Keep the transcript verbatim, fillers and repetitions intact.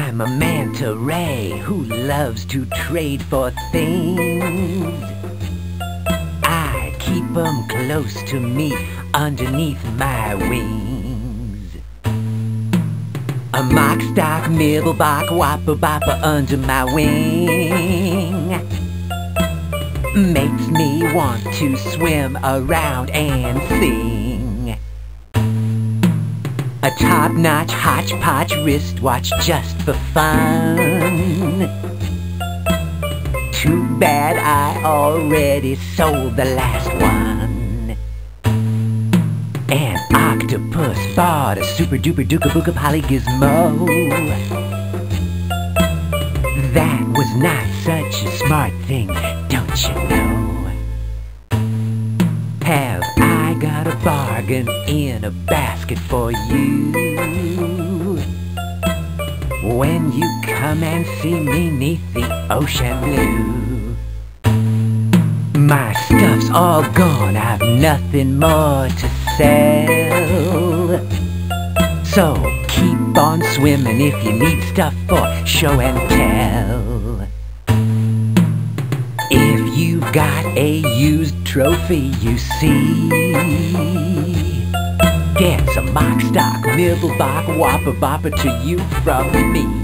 I'm a manta ray who loves to trade for things. I keep 'em close to me underneath my wings. A mock-stock-mibble-bock-wopper-bopper under my wing makes me want to swim around and sing. A top-notch hodge-podge wristwatch just for fun. Too bad I already sold the last one. An octopus bought a super-duper-dooka-booka polygizmo. That was not such a smart thing, don't you know? Have I got a bargain in a basket for you? When you come and see me 'neath the ocean blue. My stuff's all gone, I've nothing more to sell. So keep on swimming if you need stuff for show and tell. If you've got a used trophy, you see, get some mock-stock-mibble-bock-wopper-bopper to you from me.